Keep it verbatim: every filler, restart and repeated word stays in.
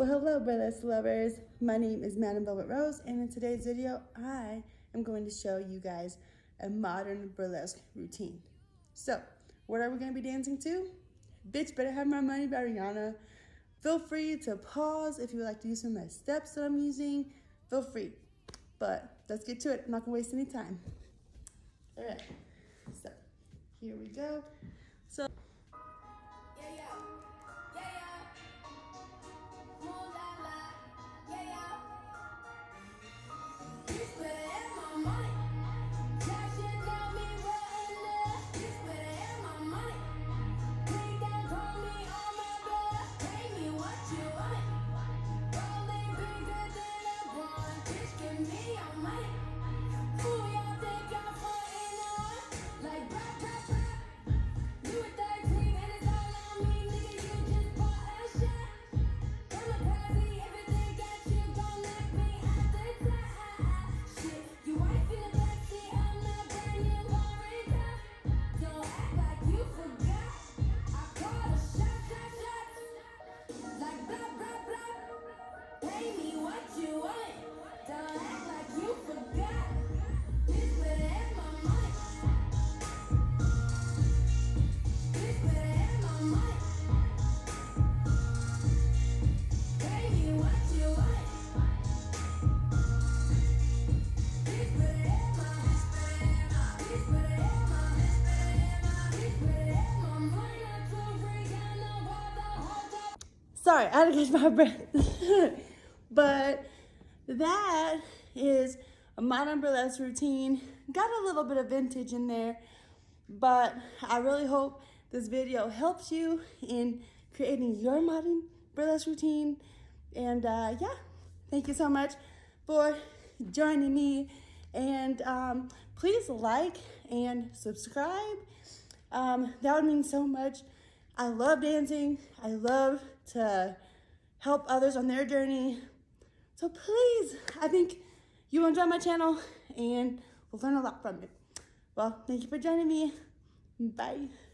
Well, hello burlesque lovers. My name is Madam Velvet Rose, and in today's video, I am going to show you guys a modern burlesque routine. So, what are we going to be dancing to? Bitch Better Have My Money by Rihanna. Feel free to pause if you would like to use some of my steps that I'm using. Feel free. But let's get to it. I'm not going to waste any time. All right. So, here we go. So, sorry, I had to catch my breath. But that is a modern burlesque routine. Got a little bit of vintage in there, but I really hope this video helps you in creating your modern burlesque routine. And uh, yeah, thank you so much for joining me. And um, please like and subscribe. Um, that would mean so much. I love dancing. I love to help others on their journey. So please, I think you will enjoy my channel and we'll learn a lot from it. Well, thank you for joining me. Bye.